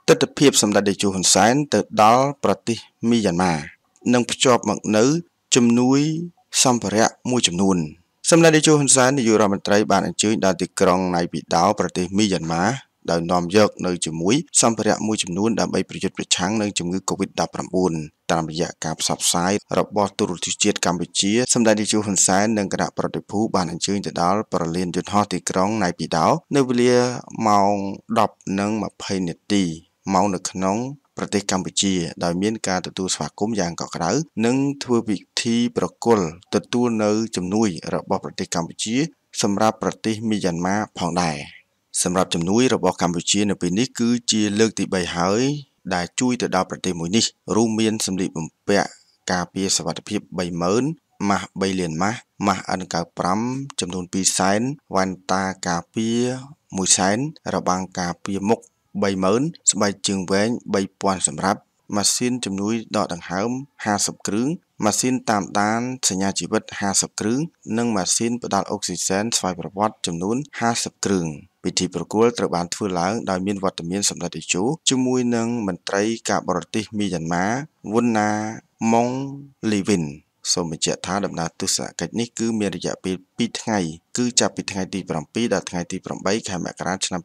ទស្សនភាពសម្ដេចតេជោហ៊ុនសែនទៅដល់ប្រទេសមីយ៉ាន់ម៉ានិងភ្ជាប់មកនៅជំនួយសម្ភារៈមួយចំនួនសម្ដេចតេជោហ៊ុនសែននាយករដ្ឋមន្ត្រីបានអញ្ជើញដល់ទីក្រុងណៃពីដោប្រទេសមីយ៉ាន់ម៉ាដោយនាំយកនៅជាមួយសម្ភារៈមួយចំនួនដើម្បីប្រយុទ្ធប្រឆាំងនឹងជំងឺ Covid-19 តាមរយៈការផ្សព្វផ្សាយរបស់ទូរទស្សន៍ជាតិកម្ពុជាសម្ដេចតេជោហ៊ុនសែននិងគណៈប្រតិភូបានអញ្ជើញទៅដល់ប្រលានយន្តហោះទីក្រុងណៃពីដោនៅវេលាម៉ោង 10:20 នាទីម៉ោងនៅក្នុងប្រទេសកម្ពុជាដោយមានការទទួលស្វាគមន៍យ៉ាងកក់ក្ដៅនិងធ្វើពិធីប្រគល់ទទួលនៅជំនួយរបស់ប្រទេសកម្ពុជាសម្រាប់ប្រទេសមីយ៉ាន់ម៉ាផងដែរសម្រាប់ជំនួយរបស់កម្ពុជានៅពេលនេះគឺជាលើកទី3ហើយដែលជួយទៅដល់ប្រទេសមួយនេះរួមមានសម្លៀកបំពាក់ការពារសុវត្ថិភាព 30000 ម៉ាស់ 3 លានម៉ាស់ ម៉ាស់ N95 ចំនួន 2 សែន វ៉ែនតាការពារ 1 សែន របាំងការពារមុខ 30000 ស្បែកជើងវែង 3000 សម្រាប់ម៉ាស៊ីនជំនួយដកដង្ហើម 50 គ្រឿងម៉ាស៊ីនតាមដានសញ្ញាជីវិត 50 គ្រឿងនិងម៉ាស៊ីនផ្ដល់អុកស៊ីសែនស្វ័យប្រវត្តិចំនួន 50 គ្រឿងពិធីប្រគល់ត្រូវបានធ្វើឡើងដោយមានវត្តមានសម្ដេចតេជោជាមួយនឹងមន្ត្រីការបរទេសមីយ៉ាន់ម៉ា វុនណា ម៉ុង លីវិនសូមបញ្ជាក់ថាដំណើរទស្សនកិច្ចនេះគឺមានរយៈពេល 2 ថ្ងៃគឺចាប់ពីថ្ងៃទី7ដល់ថ្ងៃទី8ខែមករាឆ្នាំ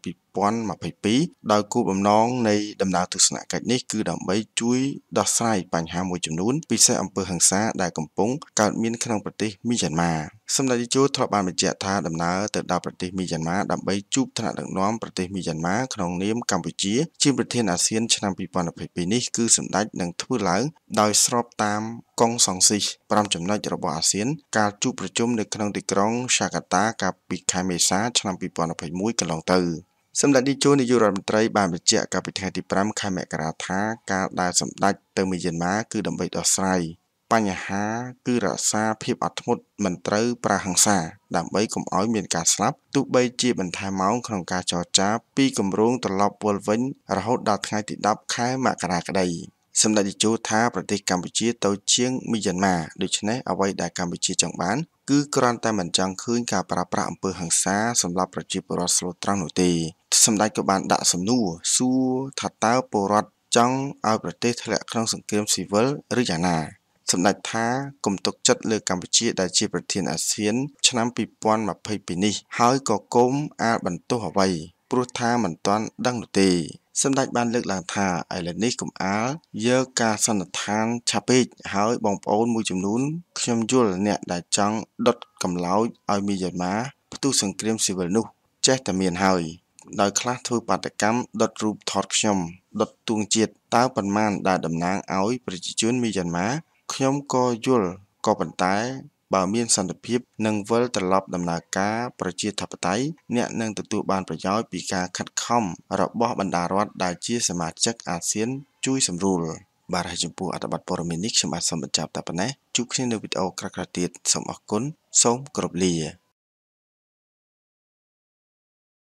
2022ដោយគោលបំណងនៃដំណើរទស្សនកិច្ចនេះគឺដើម្បីជួយដោះស្រាយបញ្ហាមួយចំនួនពិសេសអំពើហិង្សាដែលកំពុងកើតមានក្នុងប្រទេសមីយ៉ាន់ម៉ាសម្ដេចតេជោធ្លាប់បានបញ្ជាក់ថាដំណើរទៅដល់ប្រទេសមីយ៉ាន់ម៉ាដើម្បីជួបថ្នាក់ដឹកនាំប្រទេសមីយ៉ាន់ម៉ាក្នុងនាមកម្ពុជាជាប្រធានអាស៊ានឆ្នាំ2022នេះគឺសម្ដេចនឹងធ្វើឡើងដោយស្របតាមកុងសង្ស៊ីស5ចំណុចរបស់អាស៊ានការជួបប្រជុំនៅក្នុងទីក្រុងសាកាតាកាលពីខែមេសាឆ្នាំ2021កន្លងទៅសម្ដេចតេជោនាយករដ្ឋមន្ត្រីបានបញ្ជាក់កាលពីថ្ងៃទី5ខែមករាថាការដែលសម្ដេចទៅមីយ៉ាន់ម៉ាគឺដើម្បីដោះស្រាយបញ្ហាគឺរក្សាភាពអត់ធ្មត់មិនត្រូវប្រើហិង្សាដើម្បីកុំឲ្យមានការស្លាប់ទោះបីជាបន្ថែមម៉ោងក្នុងការចរចាពីគម្រោងត្រឡប់វិលវិញរហូតដល់ថ្ងៃទី10ខែមករាក្តីសម្ដេចតេជោថាប្រទេសកម្ពុជាតូចជាងមីយ៉ាន់ម៉ាដូច្នេះអ្វីដែលកម្ពុជាចង់បានគឺគ្រាន់តែមិនចង់ឃើញការប្រើប្រាស់អំពើហិង្សាសម្រាប់ប្រជាពលរដ្ឋស្លូតត្រង់នោះទេសម្ដេចក៏បានដាក់សំណួរសួរថាតើពលរដ្ឋចង់ឲ្យប្រទេសធ្លាក់ក្នុងសង្គ្រាមស៊ីវិលឬយ៉ាងណាសម្ដេចថាគំទុកចិត្តលើកម្ពុជាដែលជាប្រធានអាស៊ានឆ្នាំ2022នេះហើយក៏គុំអាលបន្ទោសអ្វីព្រោះថាមិនទាន់ដឹងនោះទេសម្ដេចបានលើកឡើងថាឥឡូវនេះកុំអាលយកការសន្និដ្ឋានឆាពេកហើយបងប្អូនមួយចំនួនខ្ញុំយល់អ្នកដែលចង់ដុតកំឡោចឲ្យមីយ៉ាន់ម៉ាផ្ទុះសង្គ្រាមស៊ីវិលនោះចេះតែមានហើយដោយខ្លះធ្វើបាតកម្មដុតរូបថតខ្ញុំដុតទួងជាតិតើប៉ុន្មានដែលតំណាងឲ្យប្រជាជនមីយ៉ាន់ម៉ាខ្ញុំក៏យល់ក៏ប៉ុន្តែបើមានសន្តិភាពនិងវិលត្រឡប់ដំណើរការប្រជាធិបតេយ្យអ្នកនឹងទទួលបានប្រយោជន៍ពីការខិតខំរបស់បណ្ដារដ្ឋដែលជាសមាជិកអាស៊ានជួយសម្រួលបាទហើយចំពោះអត្ថបទព័ត៌មាននេះខ្ញុំបាទសូមបញ្ចប់តែប៉ុណ្ណេះជួបគ្នានៅវីដេអូក្រោយៗទៀតសូមអរគុណសូមគោរពលា